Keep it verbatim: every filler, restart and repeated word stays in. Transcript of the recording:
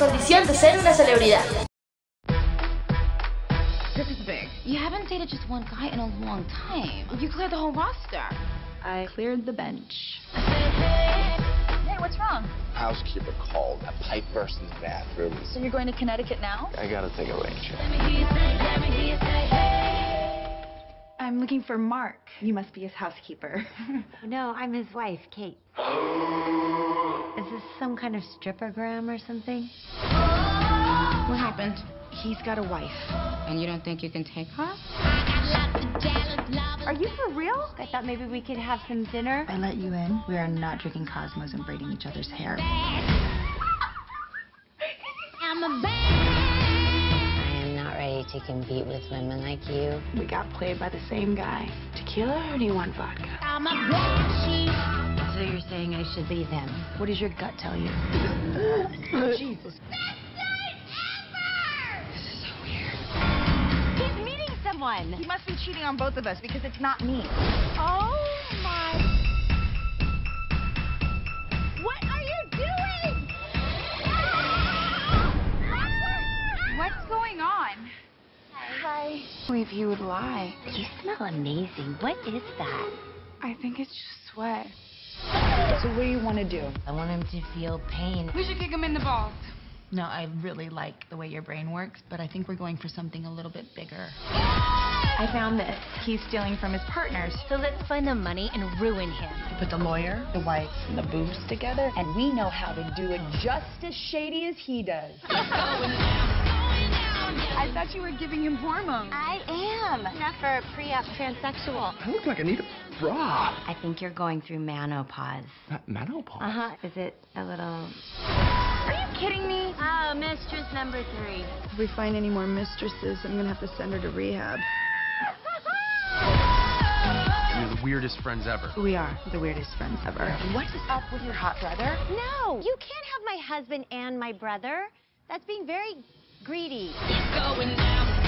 condición de ser una celebridad. This is big. You haven't dated just one guy in a long time. You cleared the whole roster. I cleared the bench. Hey, what's wrong? Housekeeper called. A pipe burst in the bathroom. So you're going to Connecticut now? I gotta take a rain check. I'm looking for Mark. You must be his housekeeper. No, I'm his wife, Kate. Is this some kind of strippergram or something? What happened? He's got a wife. And you don't think you can take her? Are you for real? I thought maybe we could have some dinner. I let you in. We are not drinking Cosmos and braiding each other's hair. I'm a I am not ready to compete with women like you. We got played by the same guy. Tequila or do you want vodka? I'm a So you're saying I should leave him? What does your gut tell you? Jesus. One. He must be cheating on both of us because it's not me. Oh my. What are you doing? What's going on? Hi. Only if you would lie. You smell amazing. What is that? I think it's just sweat. So what do you want to do? I want him to feel pain. We should kick him in the balls. No, I really like the way your brain works, but I think we're going for something a little bit bigger. I found this. He's stealing from his partners. So let's find the money and ruin him. You put the lawyer, the wife, and the boobs together, And we know how to do it just as shady as he does. I thought you were giving him hormones. I am. Not for a pre-op transsexual. I look like I need a bra. I think you're going through menopause. Ma- menopause? Uh-huh. Is it a little... Are you kidding me? Oh, mistress number three. If we find any more mistresses, I'm gonna have to send her to rehab. You're the weirdest friends ever. We are the weirdest friends ever. What is up with your hot brother? No, you can't have my husband and my brother. That's being very greedy. Going now.